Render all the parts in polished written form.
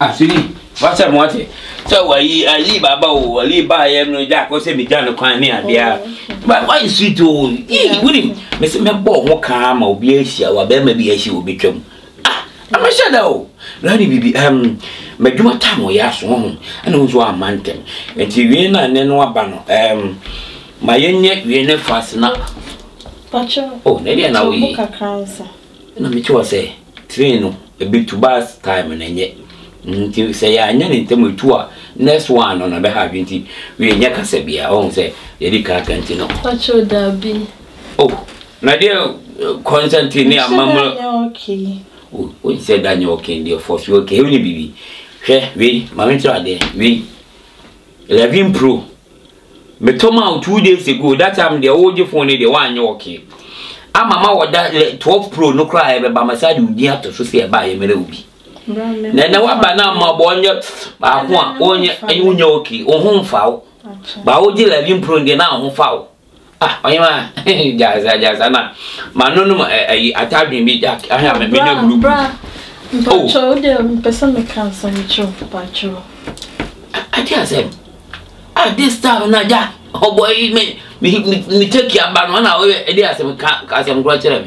Asiri, what's up, Monty? So, I leave about, I leave by him, Jack was a bit done, but why is sweet to him? Miss Membo, more calm, or be a she, or maybe a she will be chum. I'm a shadow. Lady be my do time or yash home, and also a mountain. And Tivina and then one banner. My young neck, we never fasten up. Oh, maybe an hour. And I'm sure say, train a bit to bus time and yet. Until say, I need them with two. Next one on a behalf, we never say, be our own say, Yedika Cantino. Pacho Derby. Oh, Nadia Constantine, Mamma. Okay. We said that you're okay, dear, for you okay, only baby. Share, we, Mamma, we 11 Pro. Me told me 2 days ago, that time the old phone, the one you're okay. I'm Mamma, what that 12 Pro, no cry, but by my side, you have to say buy a melody. Then I want banana, my boy, I want only a unyoki, or home foul. But I would 11 Pro, the now home foul. Ah, I am Jazz, Manon, I tell me, Jack, I have a million bra. Oh, the person may cancel Pacho. I tell them. At this time, Naja, oh boy, me take your banana away, and there's some cast and grudge.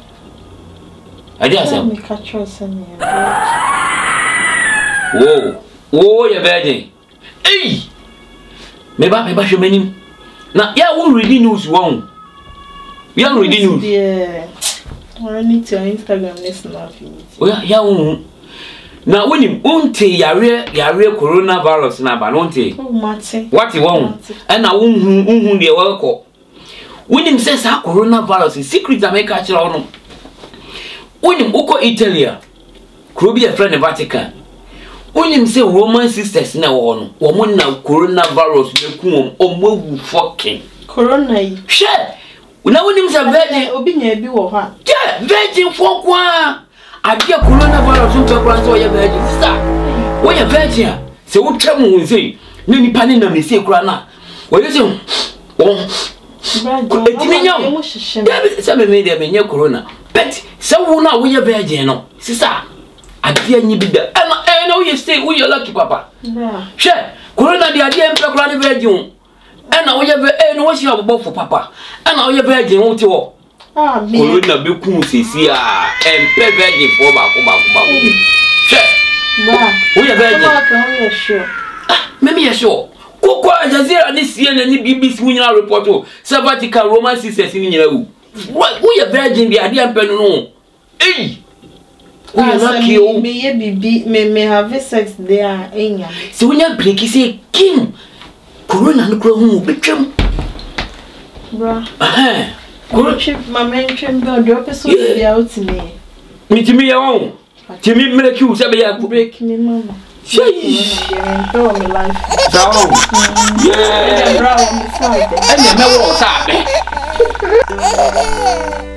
I dare say, me catch us and whoa, you're virgin. Hey, maybe you mean him. Now, yeah, won't read news wrong. We are reading news. Yeah, I need to Instagram this nothing. Well, yeah, now when you won't take your real coronavirus now, but don't take what you want, and I won't be welcome. When him says how coronavirus is secret, I make catch on. When him go Italy, could be a friend of Vatican. When him say Roman sisters now on, woman now coronavirus, the coom, or more fucking corona. Share. Now when him say virgin, Obinya be or her. Yeah, virgin for one. I get coronavirus to grant all your virgin. Sister, what your virgin? So what trouble will say? Nini panina me say grana. What you say? Oh, some made them in your corona. But so now we are virgin. Sister, I fear you be there. I know you stay with your lucky papa. Share. Corona, the idea of grand virgin. And now we have a what's your both for papa. And now you're virgin, won't you? Ah, Corona be cool, see, and pay virgin for Baku. Share. We are virgin. Sure. Maybe sure. Coco Jazeera this year and the BBC winner report. Sabbatical Roman sisters in you. What we are virgin, the idea of no. Hey! We are not killed. May have sex there. So when you break, you say, King Corona and Crow, victim. Bruh. My main train drop us out to me. Meet me alone. Timmy make you say, I could break me, Mamma. Sheesh. Yeah. And you know what's happening.